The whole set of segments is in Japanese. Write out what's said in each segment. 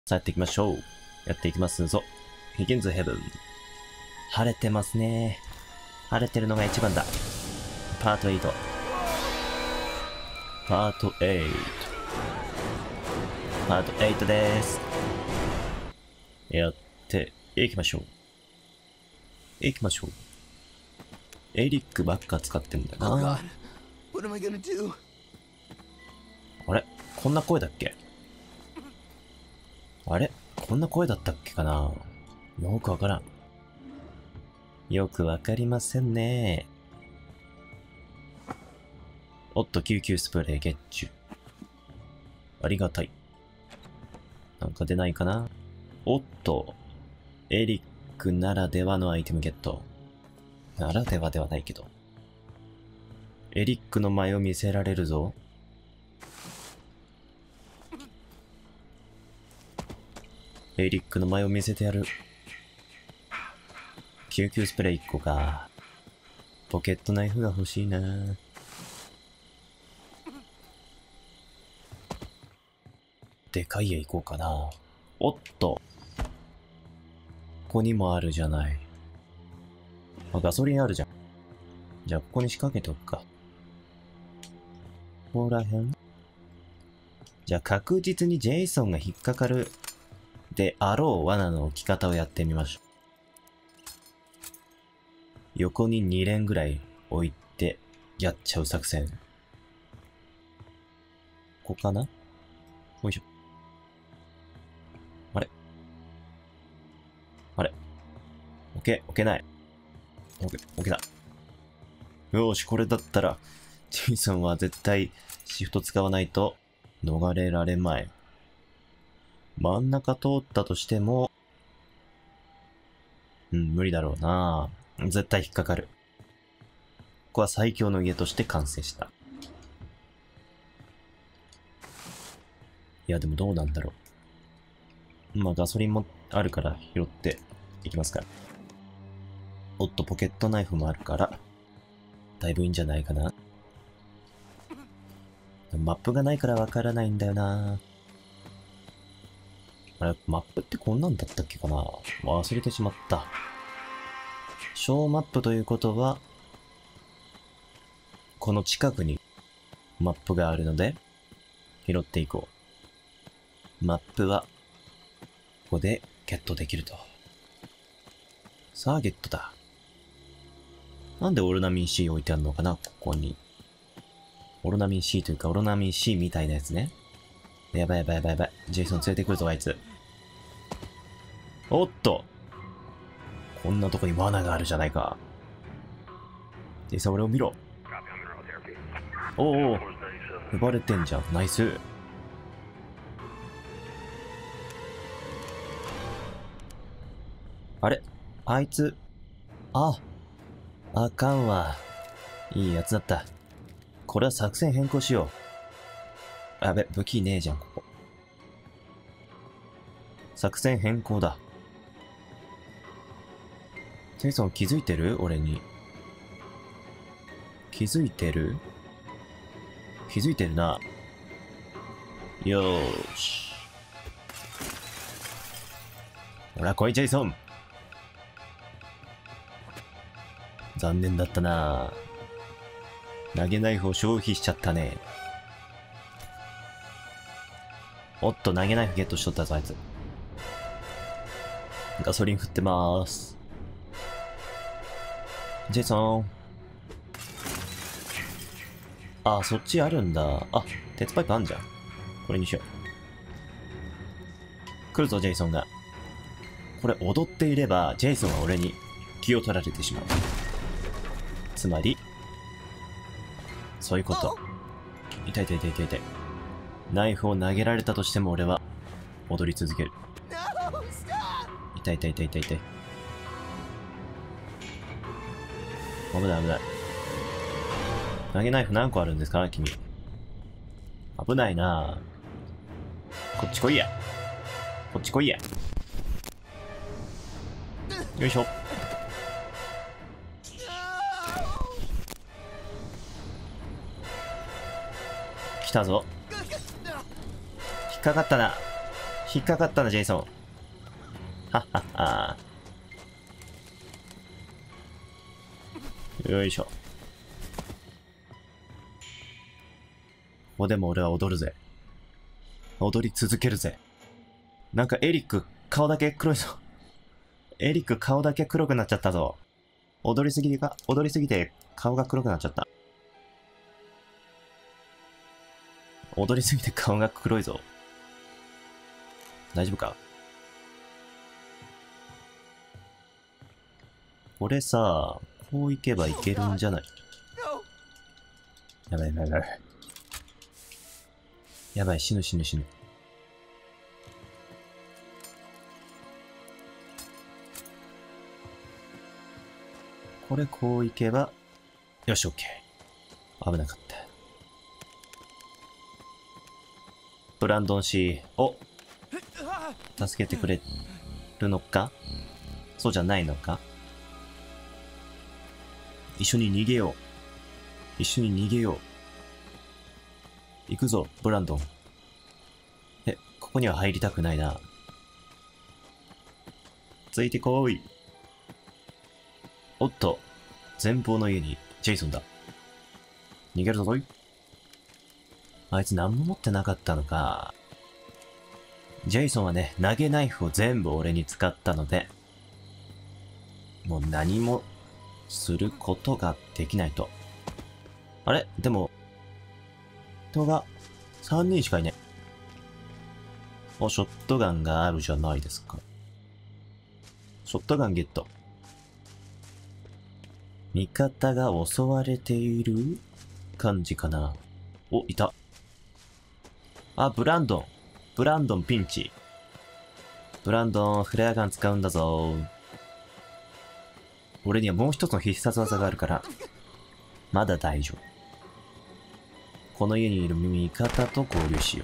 さあやっていきましょう。やっていきますぞ。Begins Heaven。晴れてますね。晴れてるのが一番だ。パート8。パート8。パート8です。やっていきましょう。行きましょう。エリックばっか使ってんだよな。あれこんな声だっけ？あれこんな声だったっけかな？よくわからん。よくわかりませんね。おっと、救急スプレーゲッチュ。ありがたい。なんか出ないかな？おっと、エリックならではのアイテムゲット。ならではではないけど。エリックの前を見せられるぞ。エリックの前を見せてやる。救急スプレー1個か。ポケットナイフが欲しいな。でかい家行こうかな。おっと。ここにもあるじゃない。あ、ガソリンあるじゃん。じゃあここに仕掛けておくか。ここら辺？じゃあ確実にジェイソンが引っかかるであろう罠の置き方をやってみましょう。横に2連ぐらい置いてやっちゃう作戦。ここかな？よいしょ。あれあれ置けない。置けた。よーし、これだったら、ジェイソンは絶対シフト使わないと逃れられまい。真ん中通ったとしても、無理だろうな。絶対引っかかる。ここは最強の家として完成した。いや、でもどうなんだろう。まあ、ガソリンもあるから拾っていきますから。おっと、ポケットナイフもあるから、だいぶいいんじゃないかな。マップがないからわからないんだよな。あれ、マップってこんなんだったっけかな？忘れてしまった。小マップということは、この近くにマップがあるので、拾っていこう。マップは、ここでゲットできると。さあ、ゲットだ。なんでオロナミン C 置いてあるのかな、ここに。オロナミン C というか、オロナミン C みたいなやつね。やばい。ジェイソン連れてくるぞ、あいつ。おっと！こんなとこに罠があるじゃないか。ジェイソン、俺を見ろ。おお、呼ばれてんじゃん。ナイス。あれ？あいつ、あかんわ。いいやつだった。これは作戦変更しよう。やべ、武器ねえじゃん、ここ。作戦変更だ。ジェイソン気づいてる？俺に。気づいてる？気づいてるな。よーし。ほら来い、ジェイソン。残念だったな。投げナイフを消費しちゃったね。おっと、投げナイフゲットしとったぞ、あいつ。ガソリン振ってまーす。ジェイソン。あ、そっちあるんだ。あ、鉄パイプあんじゃん。これにしよう。来るぞ、ジェイソンが。これ踊っていれば、ジェイソンは俺に気を取られてしまう。つまり、そういうこと。痛い。ナイフを投げられたとしても俺は踊り続ける。痛い。危ない。投げナイフ何個あるんですか君。危ないなぁ。こっち来いや。よいしょ。来たぞ。引っかかったな。 引っかかったな、ジェイソン。はっはっは。よいしょ。ここでも俺は踊るぜ。踊り続けるぜ。なんかエリック、顔だけ黒いぞ。エリック、顔だけ黒くなっちゃったぞ。踊りすぎて顔が黒くなっちゃった。踊りすぎて顔が黒いぞ。大丈夫か？これさ、こう行けばいけるんじゃない？やばいやばいやばい。やばい、死ぬ。これこう行けば、よし、オッケー。危なかった。ブランドン氏を助けてくれるのか？そうじゃないのか？一緒に逃げよう。行くぞ、ブランドン。ここには入りたくないな。ついてこい。おっと、前方の家にジェイソンだ。逃げるぞい。あいつ何も持ってなかったのか。ジェイソンはね、投げナイフを全部俺に使ったので、もう何もすることができないと。あれ？でも、人が3人しかいない。お、ショットガンがあるじゃないですか。ショットガンゲット。味方が襲われている感じかな。お、いた。あ、ブランドンピンチ。ブランドン、フレアガン使うんだぞ。俺にはもう一つの必殺技があるから、まだ大丈夫。この家にいる味方と合流しよ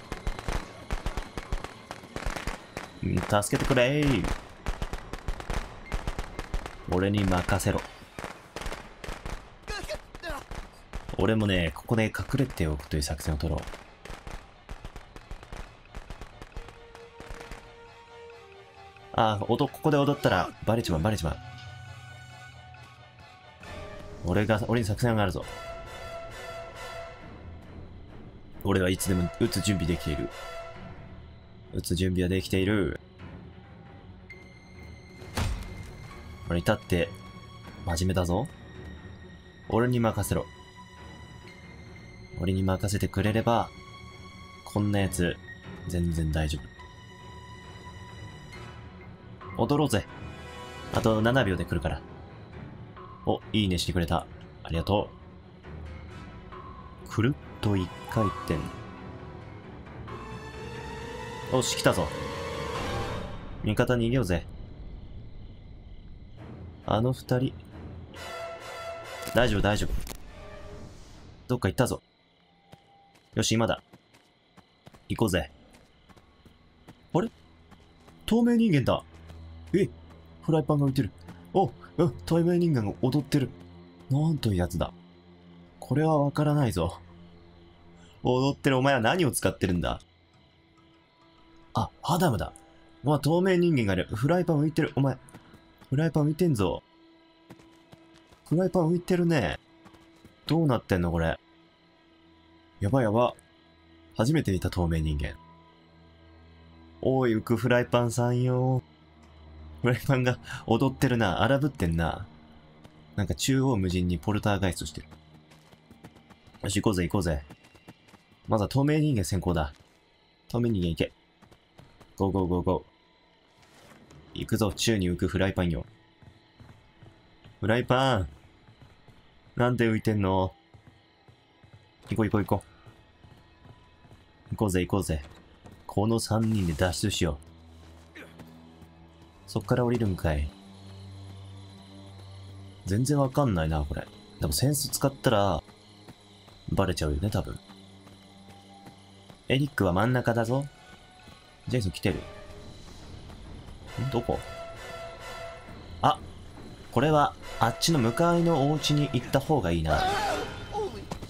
う。助けてくれー。俺に任せろ。俺もね、ここで隠れておくという作戦を取ろう。ここで踊ったらバレちまう。俺に作戦があるぞ。俺はいつでも撃つ準備できている。撃つ準備はできている。俺に立って真面目だぞ。俺に任せろ。俺に任せてくれれば、こんなやつ全然大丈夫。踊ろうぜ。あと7秒で来るから。お、いいねしてくれた。ありがとう。くるっと1回転。おし、来たぞ。味方逃げようぜ。あの2人。大丈夫。どっか行ったぞ。よし、今だ。行こうぜ。あれ？透明人間だ。フライパンが浮いてる。透明人間が踊ってる。なんというやつだ。これはわからないぞ。踊ってるお前は何を使ってるんだ？あ、アダムだ。透明人間がいる。フライパン浮いてる。お前。フライパン浮いてんぞ。フライパン浮いてるね。どうなってんのこれ。やば。初めて見た透明人間。おい、浮くフライパンさんよ。フライパンが踊ってるな。荒ぶってんな。なんか中央無尽にポルターガイストしてる。よし、行こうぜ。まずは透明人間先行だ。透明人間行け。ゴー。行くぞ、宙に浮くフライパンよ。フライパン。なんで浮いてんの？行こう。行こうぜ。この3人で脱出しよう。そっから降りるんかい。全然わかんないな、これ。でもセンス使ったら、バレちゃうよね、多分。エリックは真ん中だぞ。ジェイソン来てる。どこ？これは、あっちの向かいのお家に行った方がいいな。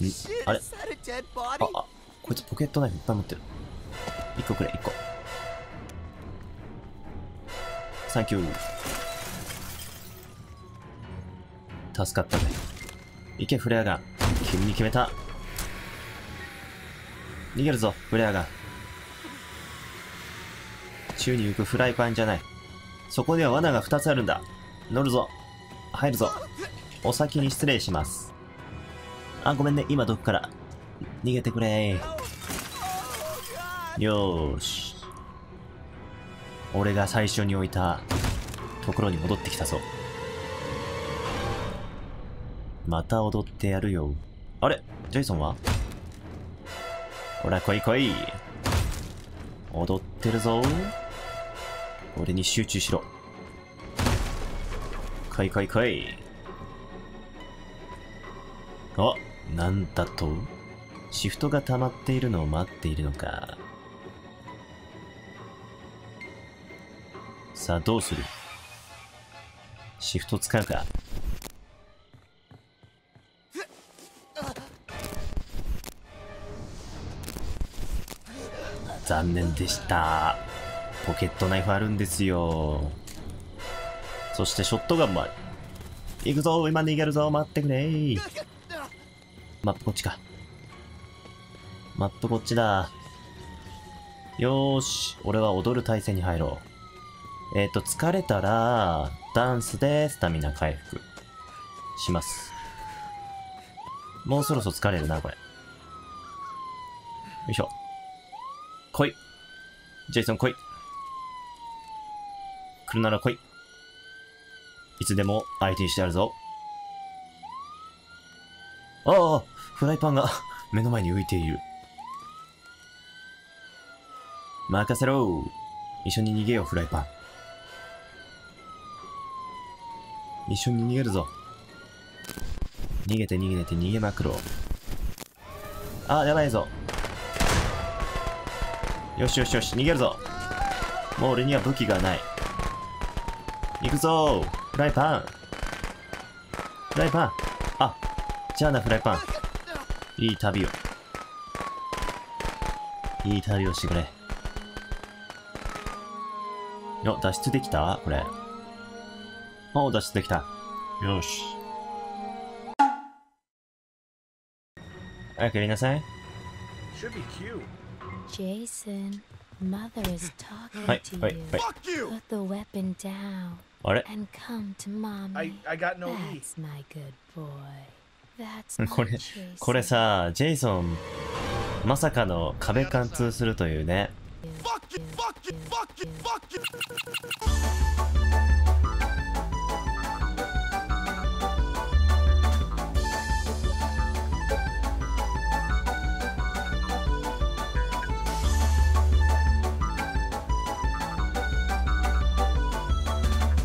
あれ？こいつポケットナイフいっぱい持ってる。1個くれ、1個。 サンキュー。助かったね。いけ、フレアガン。君に決めた。逃げるぞ、フレアガン。宙に浮くフライパンじゃない。そこには罠が2つあるんだ。乗るぞ。入るぞ。お先に失礼します。あ、ごめんね。今どこから。逃げてくれ。よーし。俺が最初に置いたところに戻ってきたぞ。また踊ってやるよ。あれジェイソンは？ほら来い来い。踊ってるぞ。俺に集中しろ。来い来い来い。あ、なんだと？シフトが溜まっているのを待っているのか。さあどうする？シフト使うか。残念でした。ポケットナイフあるんですよ。そしてショットガンもある。行くぞ、今逃げるぞ、待ってくれ。マップこっちか。マップこっちだ。よーし、俺は踊る体勢に入ろう。疲れたら、ダンスでスタミナ回復します。もうそろそろ疲れるな、これ。よいしょ。来い。ジェイソン来い。来るなら来い。いつでも相手にしてやるぞ。ああ、フライパンが目の前に浮いている。任せろ。一緒に逃げよう、フライパン。一緒に逃げるぞ。逃げて逃げて逃げまくろう。あ、やばいぞ。よしよしよし、逃げるぞ。もう俺には武器がない。行くぞー。フライパン。フライパン。あ、じゃあな、フライパン。いい旅を。いい旅をしてくれ。よ、脱出できた？これ。おう、脱出できた。よし。早くやりなさい。 Jason, Mother is talking はい、 to はい、 you. はい。 Put the weapon down あれ and come to mommy. I got no E. That's my good boy. That's こ my れ、 Jason. これさ、ジェイソン、まさかの壁貫通するというね。 Fuck you, fuck you, fuck you, fuck you.